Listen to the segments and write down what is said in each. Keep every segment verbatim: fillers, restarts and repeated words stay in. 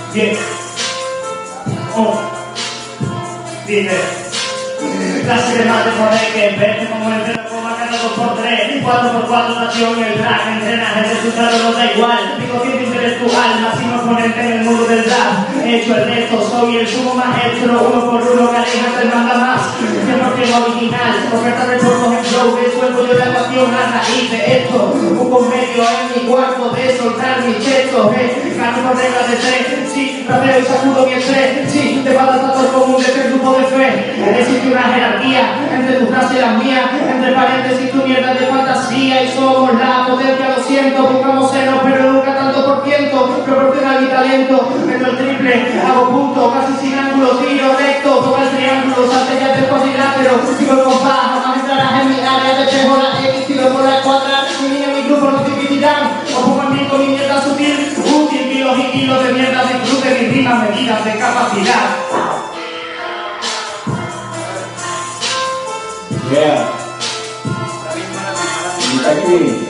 diez, oh, dice, clase de mate poder que verte como el reloj va cada dos por tres, cuatro por cuatro nación el drag, entrenaje, el resultado no da igual, digo siempre intelectual, máximo exponente en el mundo del rap, he hecho el resto, soy el sumo maestro, uno por uno que aleja te manda más, siempre que original, oferta de por en flow, que suelto yo la ecuación a raíz de esto, un medio en mi cuarto de soltar mis textos, eh, gano por reglas de tres, sí, rapeo y sacudo mi estrés, sí, te falta tanto como un tercer grupo de fe, existe una jerarquía entre tu frase y las mías, entre paréntesis tu mierda de fantasía, y somos la potencia, lo siento, buscamos cero, pero nunca tanto por ciento, proporcional y talento, meto el triple, hago punto, casi sin ángulo, tiro recto, toca el triángulo, salte ya del cuadrilátero, sigo el compás, jamás entrarás en mi área, despejo la X, tiro por la cuadra, mi niño, mi grupo no te dividirán, o pongo en mí con mi mierda sutil, útil, kilos y kilos de mierda, disfrute mis rimas medidas de capacidad. Yeah. Está aquí.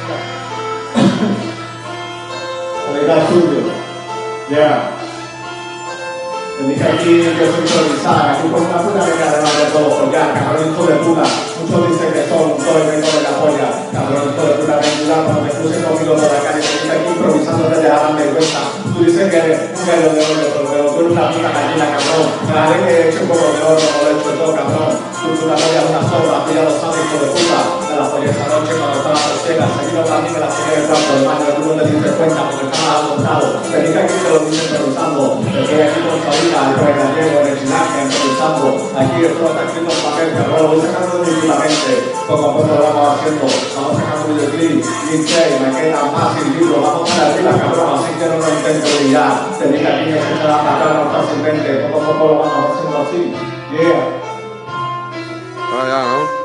Calidad suyo. Yeah. Te dije aquí que soy improvisar, aquí por una puta me queda de todo follar, cabrón hijo de puta, muchos dicen que son, todo el vengo de la polla, cabrón hijo de puta, ven cuidado cuando me crucen conmigo por la calle, te dije aquí improvisando desde la gran vergüenza, tú dices que eres un gallo de oro, pero tú eres una puta gallina, cabrón, me la que he hecho como de oro, no lo he hecho todo, cabrón, tu puta polla es una sopa, tú ya lo sabes, hijo de puta, me la follé esa noche cuando estaba soltera, seguido para mí me la follé en el cuarto del baño, tú no te diste cuenta porque estaba contado, te dije aquí que lo dices improvisando, estoy aquí con salida, el gallego, el chinaje, improvisando, aquí esto está escrito en papel, que lo voy sacando de mi mente, poco a poco lo vamos haciendo, vamos sacando videoclip, mixtape, me queda más sin libro, vamos para arriba, cabrón, así que no lo intento brillar, te dije aquí que se la patada fácilmente, poco a poco lo vamos haciendo así, yeah. Ah, ya, ¿no?